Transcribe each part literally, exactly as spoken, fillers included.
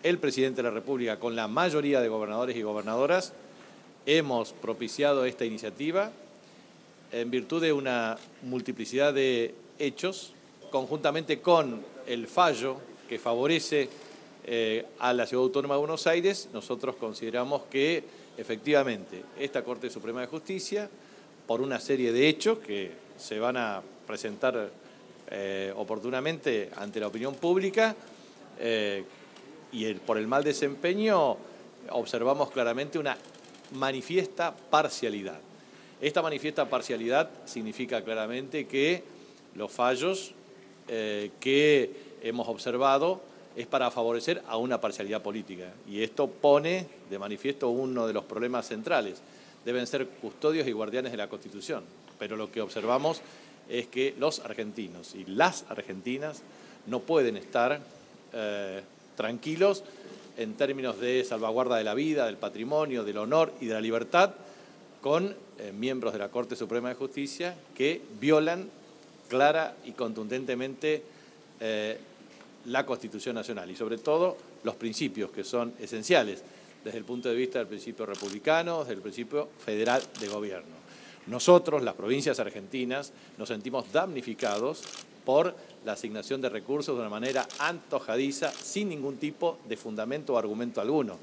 el presidente de la República, con la mayoría de gobernadores y gobernadoras, hemos propiciado esta iniciativa en virtud de una multiplicidad de hechos, conjuntamente con el fallo que favorece eh, a la Ciudad Autónoma de Buenos Aires. Nosotros consideramos que efectivamente esta Corte Suprema de Justicia, por una serie de hechos que se van a presentar eh, oportunamente ante la opinión pública, eh, y el, por el mal desempeño, observamos claramente una manifiesta parcialidad. Esta manifiesta parcialidad significa claramente que los fallos eh, que hemos observado es para favorecer a una parcialidad política, y esto pone de manifiesto uno de los problemas centrales. Deben ser custodios y guardianes de la Constitución, pero lo que observamos es que los argentinos y las argentinas no pueden estar eh, tranquilos en términos de salvaguarda de la vida, del patrimonio, del honor y de la libertad, con eh, miembros de la Corte Suprema de Justicia que violan clara y contundentemente eh, la Constitución Nacional y sobre todo los principios que son esenciales desde el punto de vista del principio republicano, desde el principio federal de gobierno. Nosotros, las provincias argentinas, nos sentimos damnificados por la asignación de recursos de una manera antojadiza, sin ningún tipo de fundamento o argumento alguno.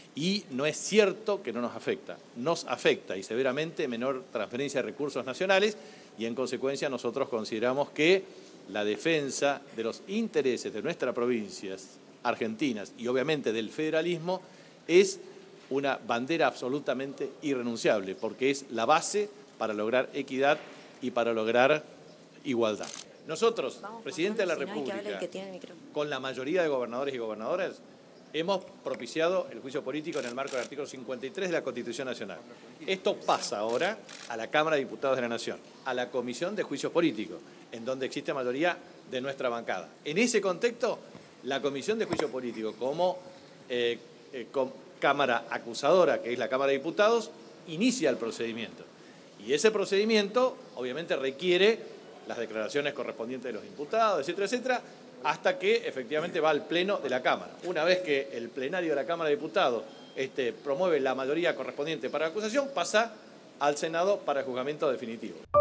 Y no es cierto que no nos afecta, nos afecta y severamente menor transferencia de recursos nacionales, y en consecuencia nosotros consideramos que la defensa de los intereses de nuestras provincias argentinas y obviamente del federalismo es una bandera absolutamente irrenunciable, porque es la base para lograr equidad y para lograr igualdad. Nosotros, Vamos, presidente de la República, con la mayoría de gobernadores y gobernadoras, hemos propiciado el juicio político en el marco del artículo cincuenta y tres de la Constitución Nacional. Esto pasa ahora a la Cámara de Diputados de la Nación, a la Comisión de Juicios Políticos, en donde existe mayoría de nuestra bancada. En ese contexto, la Comisión de Juicio Político, como eh, eh, con Cámara acusadora, que es la Cámara de Diputados, inicia el procedimiento. Y ese procedimiento, obviamente, requiere las declaraciones correspondientes de los imputados, etcétera, etcétera, hasta que efectivamente va al Pleno de la Cámara. Una vez que el plenario de la Cámara de Diputados este, promueve la mayoría correspondiente para la acusación, pasa al Senado para el juzgamiento definitivo.